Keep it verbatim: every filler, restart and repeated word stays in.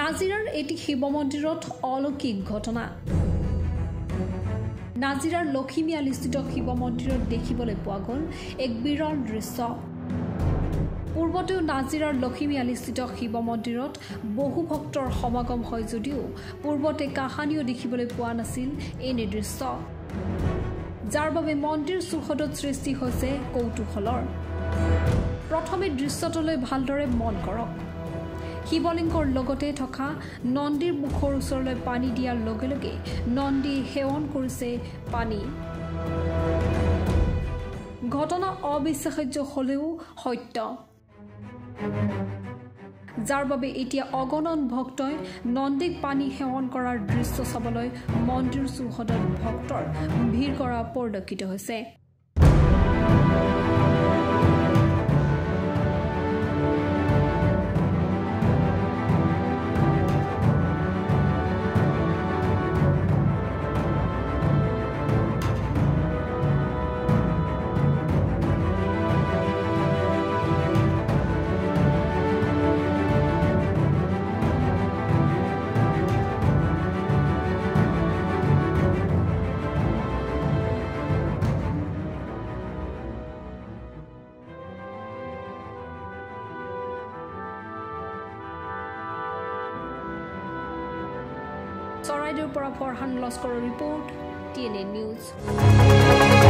নাজিৰাৰ এটি শিৱ মন্দিৰত অলৌকিক ঘটনা। নাজিৰাৰ লখিমীআলিস্থিত শিৱ মন্দিৰত দেখিবলৈ পোৱা গ'ল এক বিৰল দৃশ্য। পূৰ্বতেও নাজিৰাৰ লখিমীআলিস্থিত শিৱ মন্দিৰত বহু ভক্তৰ সমাগম হয় যদিও পূৰ্বতে কাহানিও দেখিবলৈ পোৱা নাছিল এনে দৃশ্য, যাৰ বাবে মন্দিৰ চৌহদত সৃষ্টি হৈছে কৌতূহলৰ। প্ৰথমে দৃশ্যটোলৈ ভালদৰে মন কৰক। শিৱলিংগৰ লগতে থকা নন্দীৰ মুখৰ ওচৰলৈ পানী দিয়াৰ লগে লগে নন্দী সেৱন কৰিছে পানী। ঘটনা অবিশ্বাস্য হলেও সত্য, যাৰ বাবে এতিয়া অগণন ভক্তই নন্দীক পানী সেৱন কৰাৰ দৃশ্য চাবলৈ মন্দিৰ চৌহদত ভক্তৰ ভিৰ কৰা পৰিলক্ষিত হৈছে। চৰাইদেউৰ পৰা ফৰহান লস্কৰৰ report, T N L news.